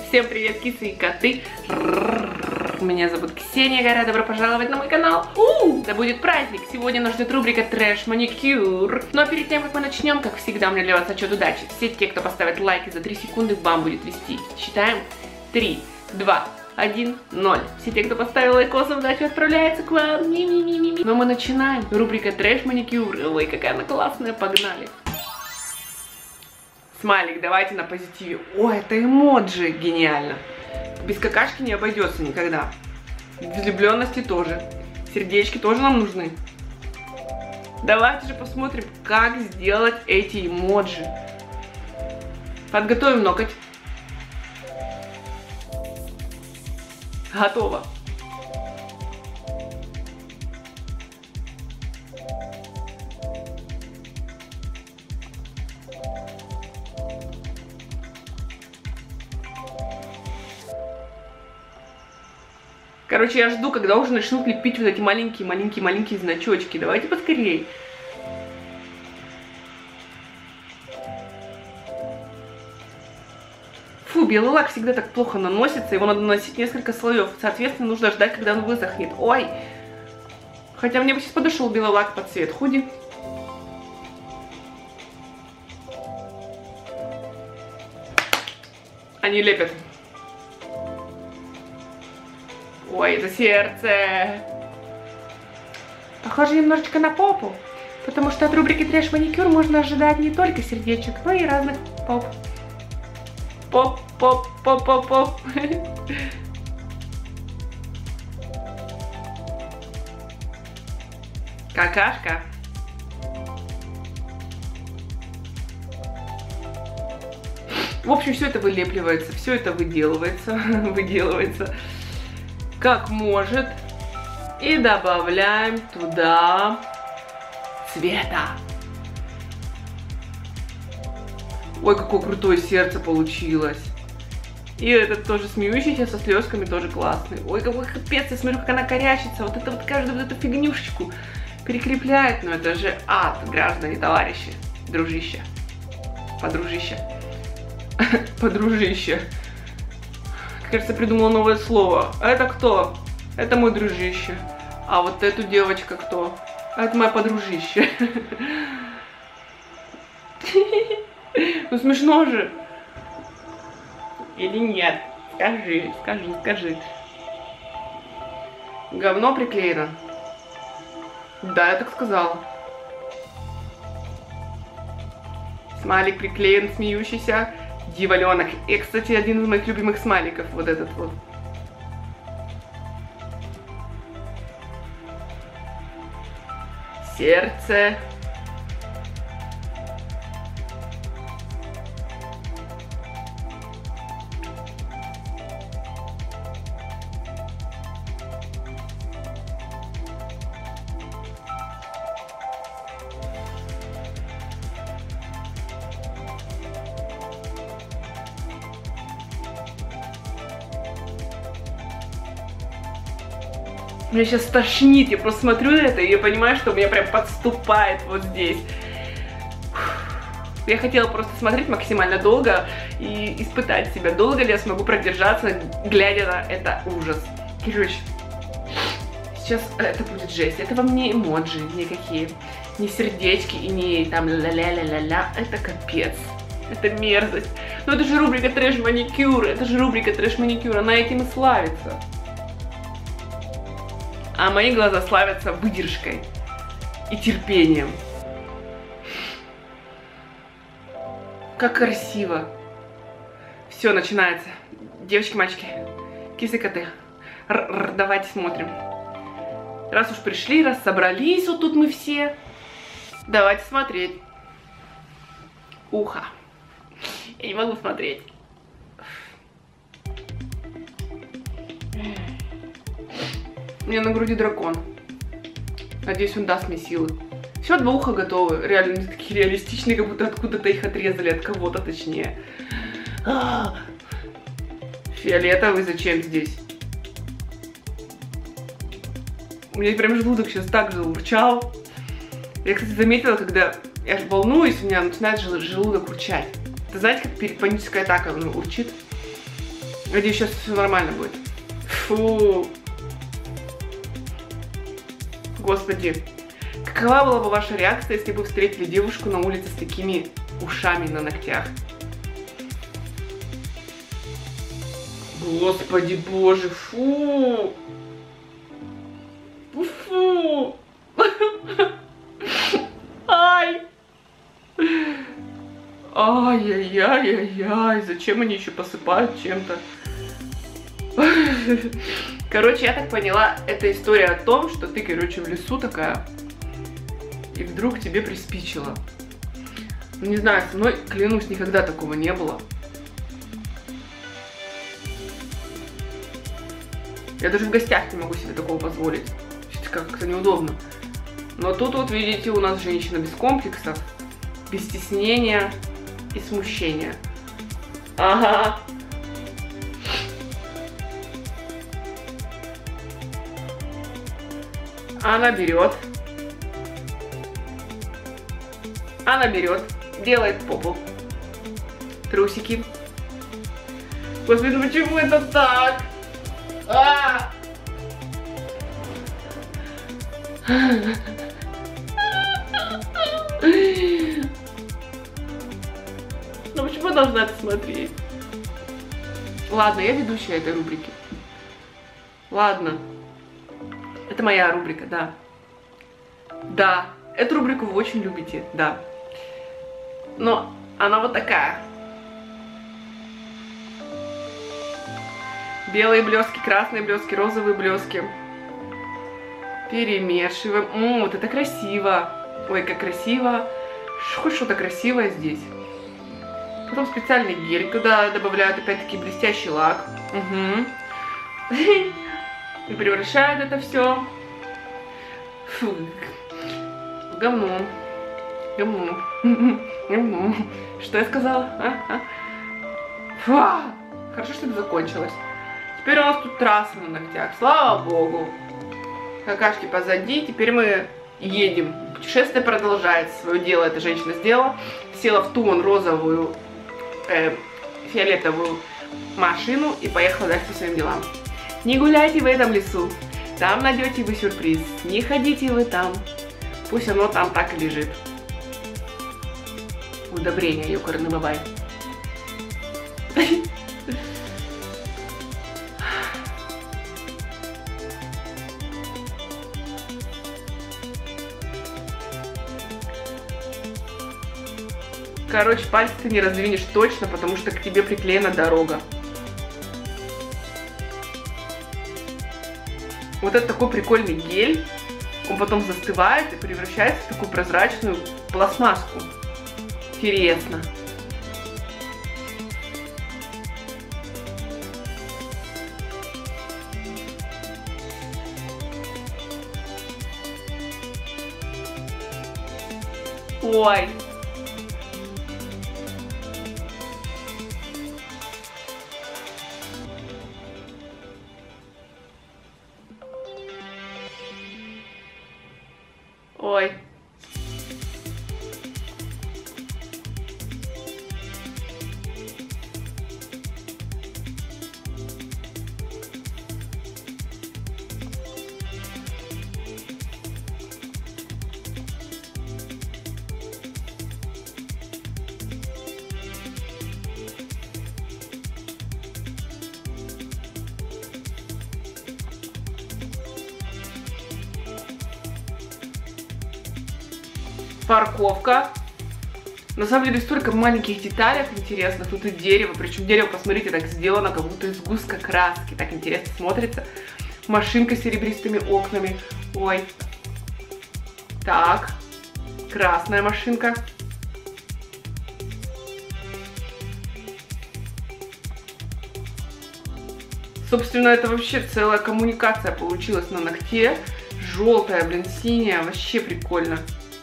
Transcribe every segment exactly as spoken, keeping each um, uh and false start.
Всем привет, кисы и коты. Меня зовут Ксения Гора, добро пожаловать на мой канал. У, да будет праздник. Сегодня нас ждет рубрика Трэш Маникюр. Ну а перед тем, как мы начнем, как всегда, у меня для вас отчет удачи. Все те, кто поставит лайки за три секунды, вам будет вести. Считаем. три, два, один, ноль. Все те, кто поставил лайкос, удачи отправляется к вам. Ми-ми-ми-ми-ми. Но мы начинаем. Рубрика Трэш Маникюр. Ой, какая она классная, погнали. Смайлик, давайте на позитиве. О, это эмоджи, гениально. Без какашки не обойдется никогда. Влюбленности тоже. Сердечки тоже нам нужны. Давайте же посмотрим, как сделать эти эмоджи. Подготовим ноготь. Готово. Короче, я жду, когда уже начнут лепить вот эти маленькие-маленькие-маленькие значочки. Давайте поскорей. Фу, белый лак всегда так плохо наносится. Его надо наносить несколько слоев. Соответственно, нужно ждать, когда он высохнет. Ой! Хотя мне бы сейчас подошел белый лак под цвет худи. Они лепят. Ой, это сердце. Похоже немножечко на попу. Потому что от рубрики Трэш Маникюр можно ожидать не только сердечек, но и разных поп. Поп, поп, поп, поп, поп. Какашка. В общем, все это вылепливается, все это выделывается, выделывается. Как может. И добавляем туда цвета. Ой, какое крутое сердце получилось. И этот тоже смеющийся, со слезками, тоже классный. Ой, какой капец, я смотрю, как она корячится. Вот это вот каждую вот эту фигнюшечку перекрепляет. Но это же ад, граждане, товарищи, дружище, подружище, подружище. Кажется, придумала новое слово. А это кто? Это мой дружище. А вот эту девочка кто? А это моя подружище. Ну смешно же. Или нет? Скажи, скажи, скажи. Говно приклеено. Да, я так сказала. Смайлик приклеен, смеющийся. Дьяволенок. И, кстати, один из моих любимых смайликов. Вот этот вот. Сердце. Меня сейчас тошнит, я просто смотрю на это, и я понимаю, что у меня прям подступает вот здесь. Я хотела просто смотреть максимально долго и испытать себя, долго ли я смогу продержаться, глядя на это ужас. Короче, сейчас это будет жесть. Это вам не эмоджи никакие, не сердечки и не там ля-ля-ля-ля-ля. Это капец. Это мерзость. Но это же рубрика Трэш Маникюр, это же рубрика Трэш Маникюр, она этим и славится. А мои глаза славятся выдержкой и терпением. Как красиво. Все, начинается. Девочки, мальчики, кисы, коты. Р-р, давайте смотрим. Раз уж пришли, раз собрались, вот тут мы все. Давайте смотреть. Ухо. Я не могу смотреть. У меня на груди дракон. Надеюсь, он даст мне силы. Все, два уха готовы. Реально, они такие реалистичные, как будто откуда-то их отрезали, от кого-то точнее. А-а-а. Фиолетовый зачем здесь? У меня прям желудок сейчас так же урчал. Я, кстати, заметила, когда я волнуюсь, у меня начинает желудок урчать. Ты знаете, как перед панической атакой он урчит? Надеюсь, сейчас все нормально будет. Фу. Господи. Какова была бы ваша реакция, если бы встретили девушку на улице с такими ушами на ногтях? Господи боже, фу. Фу. Ай. Ай-яй-яй-яй-яй. Зачем они еще посыпают чем-то? Короче, я так поняла, это история о том, что ты, короче, в лесу такая, и вдруг тебе приспичило. Ну, не знаю, со мной, клянусь, никогда такого не было. Я даже в гостях не могу себе такого позволить. Как-то неудобно. Но тут вот, видите, у нас женщина без комплексов, без стеснения и смущения. Ага. Она берет. Она берет, делает попу. Трусики. Господи, ну почему это так? А! Ну почему я должна это смотреть? Ладно, я ведущая этой рубрики. Ладно. Это моя рубрика, да. Да, эту рубрику вы очень любите, да. Но она вот такая. Белые блески, красные блески, розовые блески. Перемешиваем. Ммм, вот это красиво. Ой, как красиво. Хоть что-то красивое здесь. Потом специальный гель, куда добавляют опять-таки блестящий лак. Угу. И превращают это все в говно. Говно. Говно. Что я сказала? А? А? Фу. Хорошо, что это закончилось. Теперь у нас тут трасса на ногтях. Слава богу. Какашки позади. Теперь мы едем. Путешествие продолжается. Свое дело эта женщина сделала. Села в ту вон розовую, э, фиолетовую машину и поехала дальше по своим делам. Не гуляйте в этом лесу. Там найдете вы сюрприз. Не ходите вы там. Пусть оно там так и лежит. Удобрение, ёкарный бабай. Короче, пальцы ты не раздвинешь точно, потому что к тебе приклеена дорога. Вот это такой прикольный гель. Он потом застывает и превращается в такую прозрачную пластмасску. Интересно. Ой. Ой. Парковка. На самом деле столько маленьких деталей интересных. Тут и дерево. Причем дерево, посмотрите, так сделано, как будто из густка краски. Так интересно смотрится. Машинка с серебристыми окнами. Ой. Так. Красная машинка. Собственно, это вообще целая коммуникация получилась на ногте. Желтая, блин, синяя. Вообще прикольно.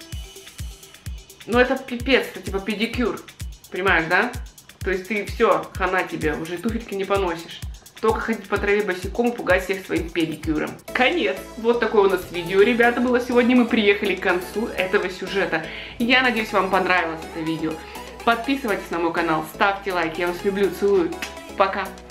Ну это пипец, это типа педикюр, понимаешь, да? То есть ты все, хана тебе, уже туфельки не поносишь. Только ходить по траве босиком и пугать всех своим педикюром. Конец. Вот такое у нас видео, ребята, было сегодня. Мы приехали к концу этого сюжета. Я надеюсь, вам понравилось это видео. Подписывайтесь на мой канал, ставьте лайк. Я вас люблю, целую. Пока.